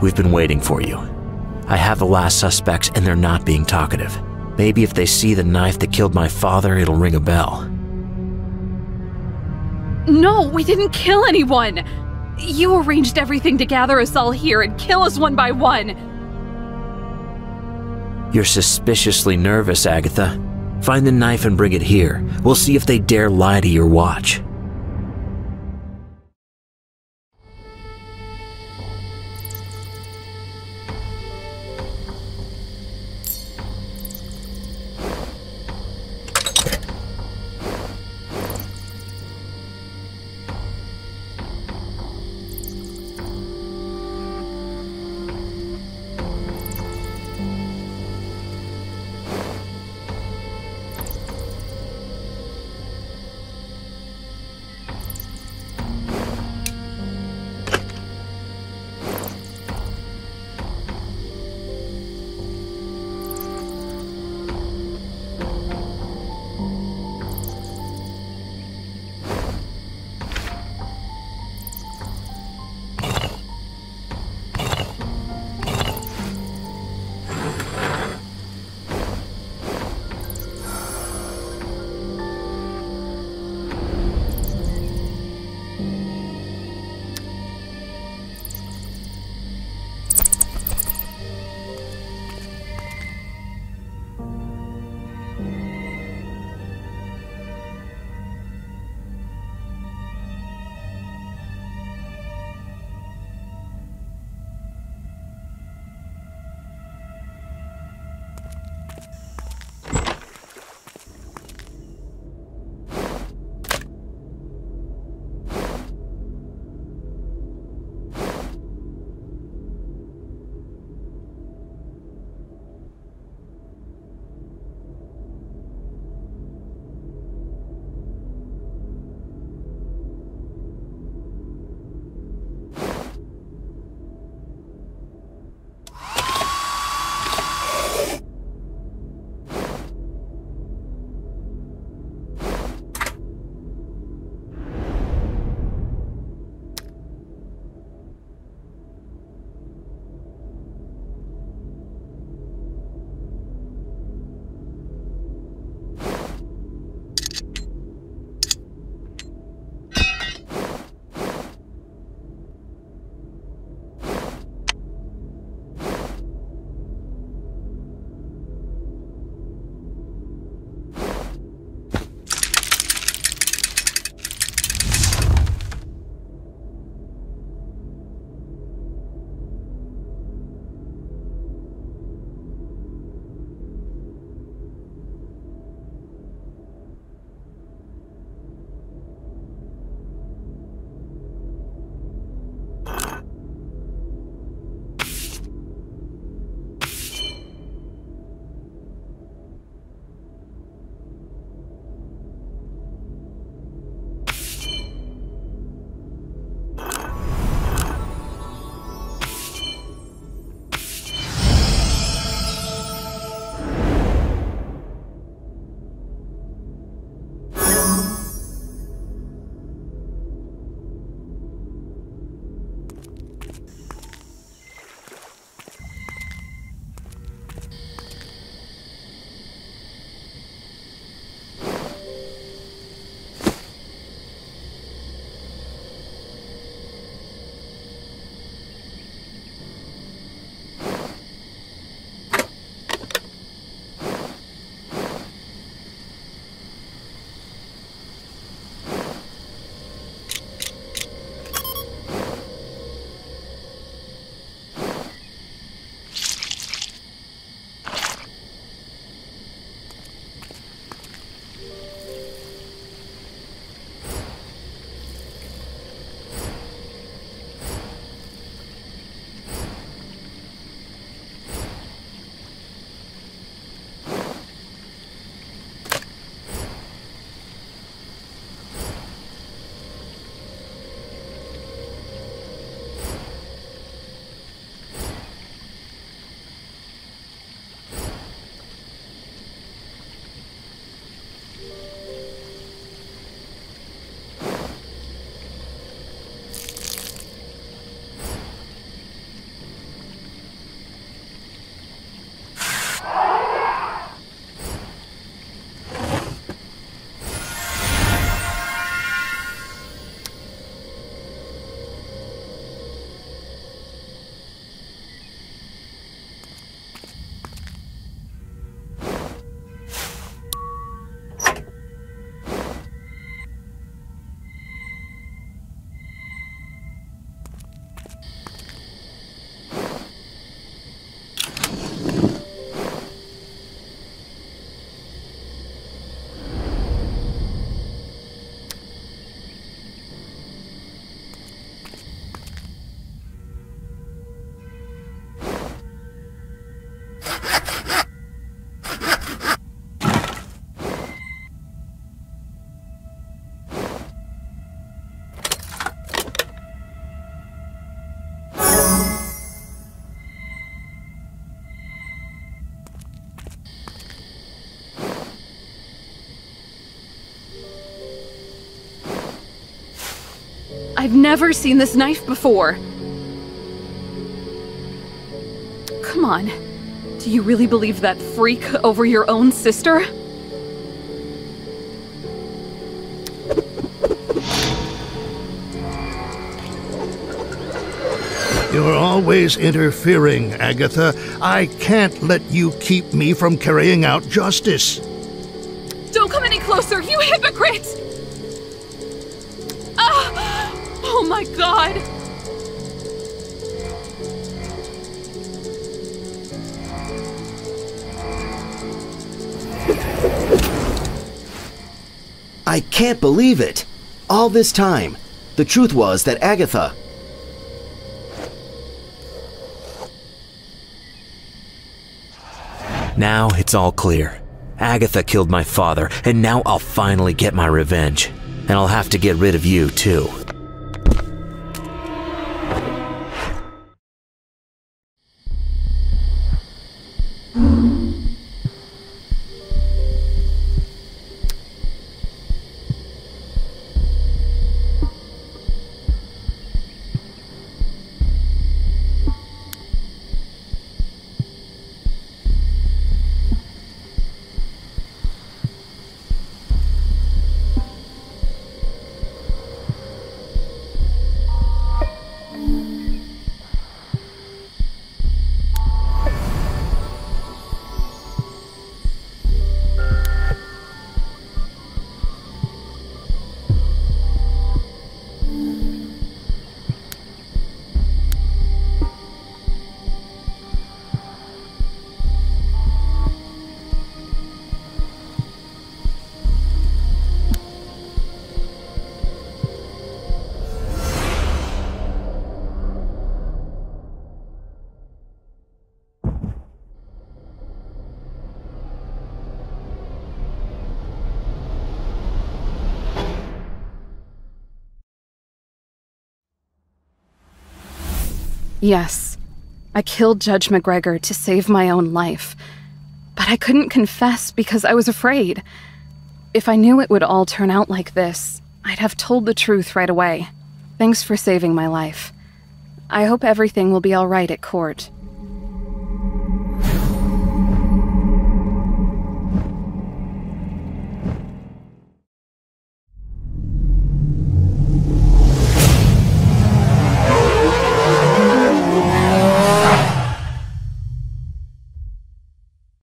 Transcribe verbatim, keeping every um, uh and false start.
We've been waiting for you. I have the last suspects and they're not being talkative. Maybe if they see the knife that killed my father, it'll ring a bell. No, we didn't kill anyone! You arranged everything to gather us all here and kill us one by one! You're suspiciously nervous, Agatha. Find the knife and bring it here. We'll see if they dare lie to your watch. I've never seen this knife before. Come on. Do you really believe that freak over your own sister? You're always interfering, Agatha. I can't let you keep me from carrying out justice. Don't come any closer, you hypocrite! Ah! Oh my god! I can't believe it! All this time, the truth was that Agatha... Now it's all clear. Agatha killed my father, and now I'll finally get my revenge. And I'll have to get rid of you, too. Yes, I killed Judge McGregor to save my own life, but I couldn't confess because I was afraid. If I knew it would all turn out like this, I'd have told the truth right away. Thanks for saving my life. I hope everything will be all right at court.